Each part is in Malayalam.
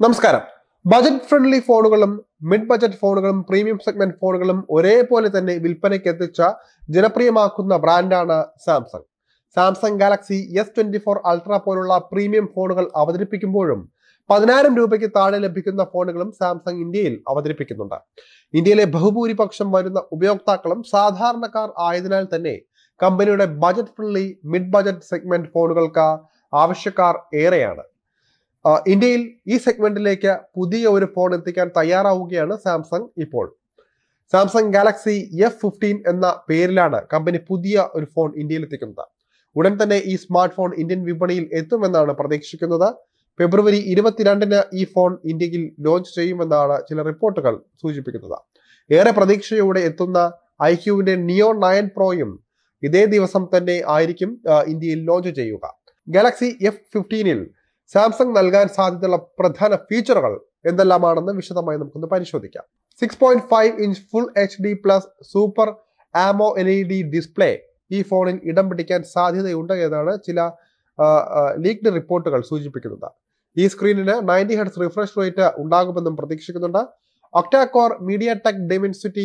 നമസ്കാരം. ബജറ്റ് ഫ്രണ്ട്ലി ഫോണുകളും മിഡ് ബജറ്റ് ഫോണുകളും പ്രീമിയം സെഗ്മെന്റ് ഫോണുകളും ഒരേപോലെ തന്നെ വിൽപ്പനയ്ക്ക് എത്തിച്ച ജനപ്രിയമാക്കുന്ന ബ്രാൻഡാണ് Samsung. Samsung Galaxy S24 ultra പോലുള്ള പ്രീമിയം ഫോണുകൾ അവതരിപ്പിക്കുമ്പോഴും 10,000 രൂപയ്ക്ക് താഴെ ലഭിക്കുന്ന ഫോണുകളും സാംസങ് ഇന്ത്യയിൽ അവതരിപ്പിക്കുന്നുണ്ട്. ഇന്ത്യയിലെ ബഹുഭൂരിപക്ഷം വരുന്ന ഉപയോക്താക്കളും സാധാരണക്കാർ ആയതിനാൽ തന്നെ കമ്പനിയുടെ budget friendly mid budget segment ഫോണുകൾക്ക് ആവശ്യക്കാർ ഏറെയാണ്. ഇന്ത്യയിൽ ഈ സെഗ്മെന്റിലേക്ക് പുതിയ ഒരു ഫോൺ എത്തിക്കാൻ തയ്യാറാവുകയാണ് സാംസങ് ഇപ്പോൾ. സാംസങ് ഗാലക്സി F15 എന്ന പേരിലാണ് കമ്പനി പുതിയ ഒരു ഫോൺ ഇന്ത്യയിൽ എത്തിക്കുന്നത്. ഉടൻ തന്നെ ഈ സ്മാർട്ട് ഫോൺ ഇന്ത്യൻ വിപണിയിൽ എത്തുമെന്നാണ് പ്രതീക്ഷിക്കുന്നത്. ഫെബ്രുവരി 22-ന് ഈ ഫോൺ ഇന്ത്യയിൽ ലോഞ്ച് ചെയ്യുമെന്നാണ് ചില റിപ്പോർട്ടുകൾ സൂചിപ്പിക്കുന്നത്. ഏറെ പ്രതീക്ഷയോടെ എത്തുന്ന iQവിന്റെ Neo 9 Proയും ഇതേ ദിവസം തന്നെ ആയിരിക്കും ഇന്ത്യയിൽ ലോഞ്ച് ചെയ്യുക. ഗാലക്സി F15-ൽ സാംസങ് നൽകാൻ സാധ്യതയുള്ള പ്രധാന ഫീച്ചറുകൾ എന്തെല്ലാമാണെന്ന് വിശദമായി നമുക്കൊന്ന് പരിശോധിക്കാം. 6.5 inch full HD plus super ആമോ LED ഡിസ്പ്ലേ ഈ ഫോണിൽ ഇടം പിടിക്കാൻ സാധ്യതയുണ്ട് എന്നാണ് ചില ലീക്ഡ് റിപ്പോർട്ടുകൾ സൂചിപ്പിക്കുന്നത്. ഈ സ്ക്രീനിന് 90 Hz റിഫ്രഷ് റേറ്റ് ഉണ്ടാകുമെന്നും പ്രതീക്ഷിക്കുന്നുണ്ട്. Octa core MediaTek Dimensity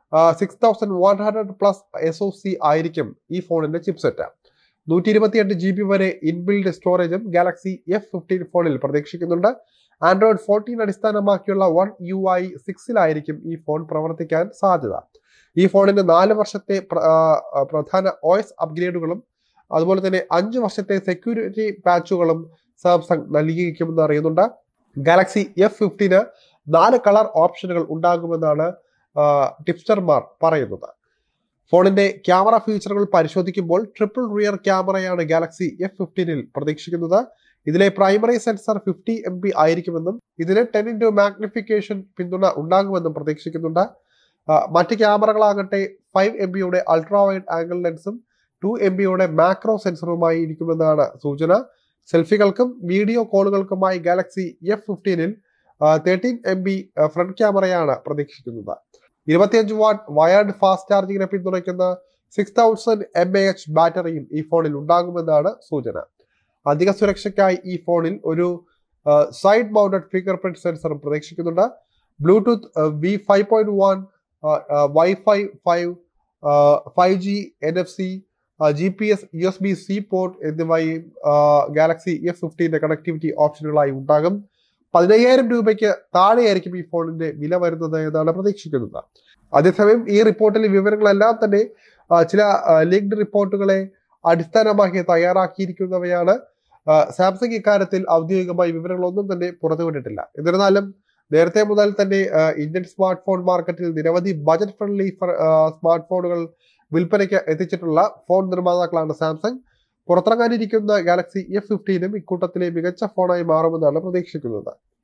6100 plus SoC ആയിരിക്കും ഈ ഫോണിന്റെ ചിപ്സെറ്റ്. 128 GB വരെ ഇൻബിൽഡ് സ്റ്റോറേജും ഗാലക്സി F15 ഫോണിൽ പ്രതീക്ഷിക്കുന്നുണ്ട്. ആൻഡ്രോയിഡ് 14 അടിസ്ഥാനമാക്കിയുള്ള One UI 6-ലായിരിക്കും ഈ ഫോൺ പ്രവർത്തിക്കാൻ സാധ്യത. ഈ ഫോണിന് 4 വർഷത്തെ പ്രധാന OS അപ്ഗ്രേഡുകളും അതുപോലെ തന്നെ 5 വർഷത്തെ സെക്യൂരിറ്റി പാച്ചുകളും സാംസങ് നൽകിയിരിക്കുമെന്ന് അറിയുന്നുണ്ട്. ഗാലക്സി F15-ന് 4 കളർ ഓപ്ഷനുകൾ ഉണ്ടാകുമെന്നാണ് ടിപ്സ്റ്റർമാർ പറയുന്നത്. ഫോണിന്റെ ക്യാമറ ഫീച്ചറുകൾ പരിശോധിക്കുമ്പോൾ ട്രിപ്പിൾ റിയർ ക്യാമറയാണ് ഗാലക്സി F15-ൽ പ്രതീക്ഷിക്കുന്നത്. ഇതിലെ പ്രൈമറി സെൻസർ 50 MP ആയിരിക്കുമെന്നും ഇതിന് 10x മാഗ്നിഫിക്കേഷൻ പിന്തുണ ഉണ്ടാകുമെന്നും പ്രതീക്ഷിക്കുന്നുണ്ട്. മറ്റ് ക്യാമറകളാകട്ടെ 5 MP അൾട്രാ വൈഡ് ആംഗിൾ ലെൻസും 2 MP മാക്രോ സെൻസറുമായി ഇരിക്കുമെന്നാണ് സൂചന. സെൽഫികൾക്കും വീഡിയോ കോളുകൾക്കുമായി ഗാലക്സി F15-ൽ 13 MP ഫ്രണ്ട് ക്യാമറയാണ് പ്രതീക്ഷിക്കുന്നത്. 25 വാട്ട് വയർഡ് ഫാസ്റ്റ് ചാർജിങ്ങിനെ പിന്തുണയ്ക്കുന്ന 6000 mAh ബാറ്ററിയും ഈ ഫോണിൽ ഉണ്ടാകുമെന്നാണ് സൂചന. അധിക സുരക്ഷയ്ക്കായി ഈ ഫോണിൽ ഒരു സൈഡ് മൗണ്ടഡ് ഫിംഗർ പ്രിന്റ് സെൻസറും പ്രതീക്ഷിക്കുന്നുണ്ട്. Bluetooth V5.1, wifi 5, 5G NFC, GPS USB-C port എന്നിവയും ഗാലക്സി F15-ന്റെ കണക്ടിവിറ്റി ഓപ്ഷനുകളായി ഉണ്ടാകും. 15,000 രൂപയ്ക്ക് താഴെയായിരിക്കും ഈ ഫോണിന്റെ വില വരുന്നത് എന്നാണ് പ്രതീക്ഷിക്കുന്നത്. അതേസമയം ഈ റിപ്പോർട്ടിലെ വിവരങ്ങളെല്ലാം തന്നെ ചില ലീക്ഡ് റിപ്പോർട്ടുകളെ അടിസ്ഥാനമാക്കി തയ്യാറാക്കിയിരിക്കുന്നവയാണ്. സാംസങ് ഇക്കാര്യത്തിൽ ഔദ്യോഗികമായി വിവരങ്ങളൊന്നും തന്നെ പുറത്തുവിട്ടിട്ടില്ല. എന്നിരുന്നാലും നേരത്തെ മുതൽ തന്നെ ഇന്ത്യൻ സ്മാർട്ട് ഫോൺ മാർക്കറ്റിൽ നിരവധി ബജറ്റ് ഫ്രണ്ട്ലി സ്മാർട്ട് ഫോണുകൾ വിൽപ്പനയ്ക്ക് എത്തിച്ചിട്ടുള്ള ഫോൺ നിർമ്മാതാക്കളാണ് സാംസങ്. പുറത്തിറങ്ങാനിരിക്കുന്ന ഗാലക്സി F15-നും ഇക്കൂട്ടത്തിലെ മികച്ച ഫോണായി മാറുമെന്നാണ് പ്രതീക്ഷിക്കുന്നത്.